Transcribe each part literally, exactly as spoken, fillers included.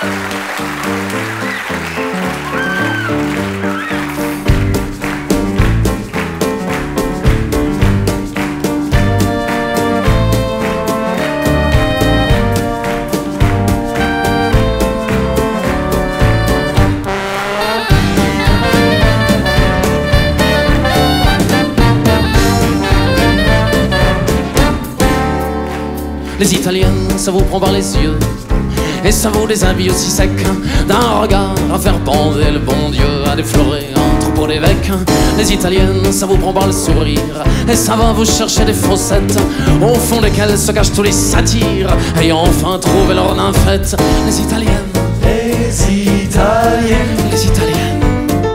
Les Italiennes, ça vous prend par les yeux et ça vous déshabille aussi sec d'un regard à faire bander le bon Dieu à déflorer un troupeau d'évêques. Les Italiennes, ça vous prend par le sourire et ça va vous chercher des fossettes au fond desquelles se cachent tous les satires ayant enfin trouvé leur nymphette. Les Italiennes, les Italiennes, les Italiennes,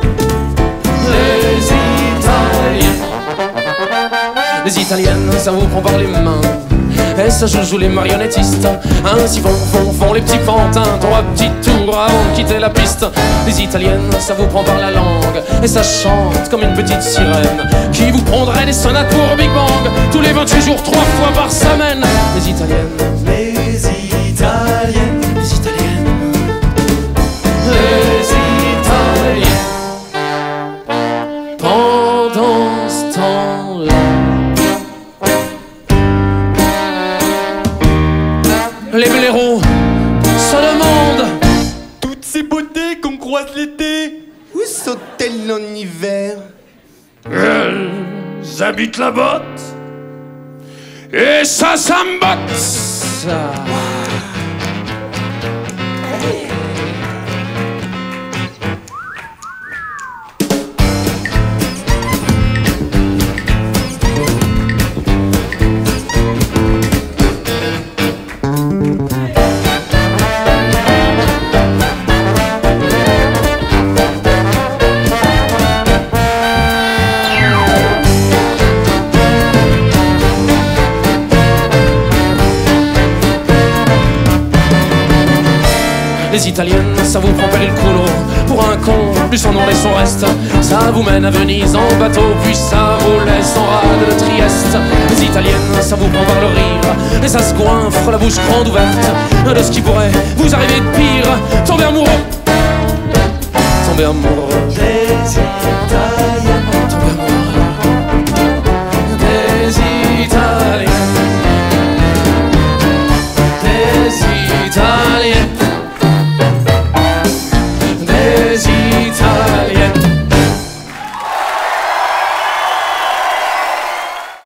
les Italiennes, les Italiennes, ça vous prend par les mains et ça joue, joue les marionnettistes. Ainsi vont, vont, vont les petits pantins, trois petits tours avant de quitter la piste. Les Italiennes, ça vous prend par la langue et ça chante comme une petite sirène qui vous prendrait des sonates pour Big Bang tous les vingt-huit jours, trois fois par semaine. Les Italiennes, les Italiennes, les Italiennes, les Italiennes. Pendant ce temps-là, les blaireaux se demandent toutes ces beautés qu'on croise l'été, où sont-elles en hiver? elles habitent la botte et ça, ça me botte. Ça. Les Italiennes, ça vous prend par le couloir pour un con, plus son nom et son reste. Ça vous mène à Venise en bateau, puis ça vous laisse en rade de Trieste. Les Italiennes, ça vous prend par le rire et ça se coinfre la bouche grande ouverte de ce qui pourrait vous arriver de pire. Tomber amoureux, tomber amoureux. Les Italiennes.